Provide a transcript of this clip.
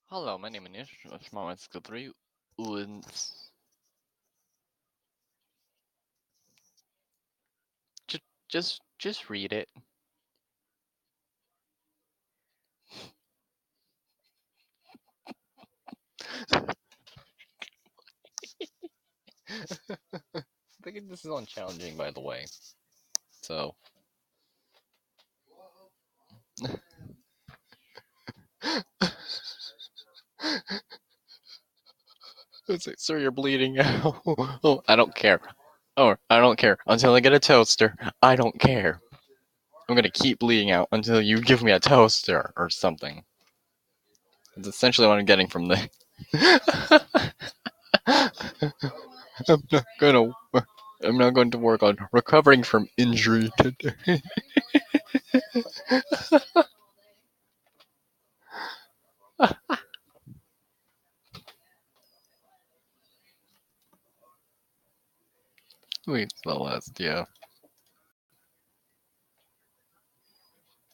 Hello, my name is Schmautzke3 und just read it. I think this is unchallenging, by the way. So. It's like, sir, you're bleeding out. Oh, I don't care. Oh, I don't care. Until I get a toaster, I don't care. I'm gonna keep bleeding out until you give me a toaster or something. That's essentially what I'm getting from the. I'm not going to work on recovering from injury today. Wait, the last, yeah.